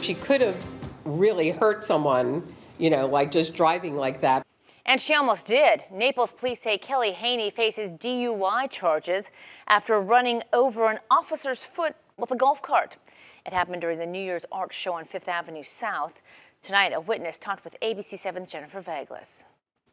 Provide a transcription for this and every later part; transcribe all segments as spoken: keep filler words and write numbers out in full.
She could have really hurt someone, you know, like just driving like that. And she almost did. Naples police say Kelly Haney faces D U I charges after running over an officer's foot with a golf cart. It happened during the New Year's art show on Fifth Avenue South. Tonight, a witness talked with A B C seven's Jennifer Vaglis.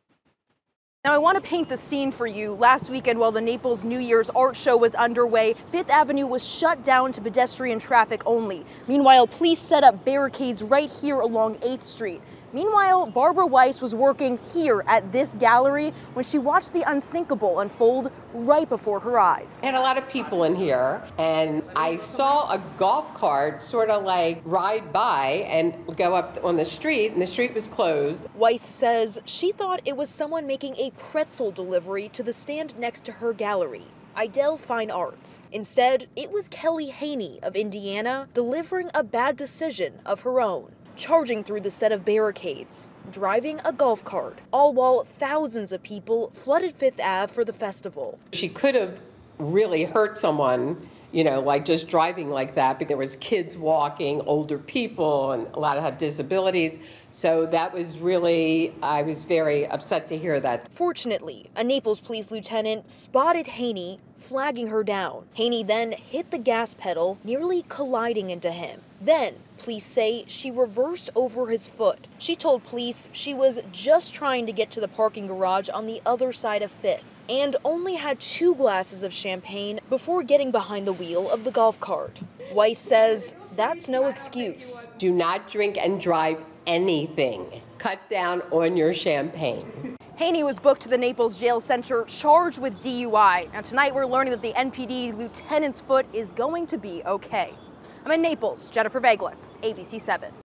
Now, I want to paint the scene for you. Last weekend, while the Naples New Year's art show was underway, Fifth Avenue was shut down to pedestrian traffic only. Meanwhile, police set up barricades right here along eighth street. Meanwhile, Barbara Weiss was working here at this gallery when she watched the unthinkable unfold right before her eyes. I had a lot of people in here, and I saw a golf cart sort of like ride by and go up on the street, and the street was closed. Weiss says she thought it was someone making a pretzel delivery to the stand next to her gallery, Idell Fine Arts. Instead, it was Kelly Haney of Indiana delivering a bad decision of her own, charging through the set of barricades, driving a golf cart, all while thousands of people flooded Fifth Ave for the festival. She could have really hurt someone, you know, like just driving like that, because there was kids walking, older people, and a lot of have disabilities. So that was really, I was very upset to hear that. Fortunately, a Naples police lieutenant spotted Haney, flagging her down. Haney then hit the gas pedal, nearly colliding into him. Then, police say she reversed over his foot. She told police she was just trying to get to the parking garage on the other side of Fifth and only had two glasses of champagne before getting behind the wheel of the golf cart. Weiss says that's no excuse. Do not drink and drive anything. Cut down on your champagne. Haney was booked to the Naples Jail Center charged with D U I. Now tonight we're learning that the N P D lieutenant's foot is going to be okay. I'm in Naples, Jennifer Vaglis, A B C seven.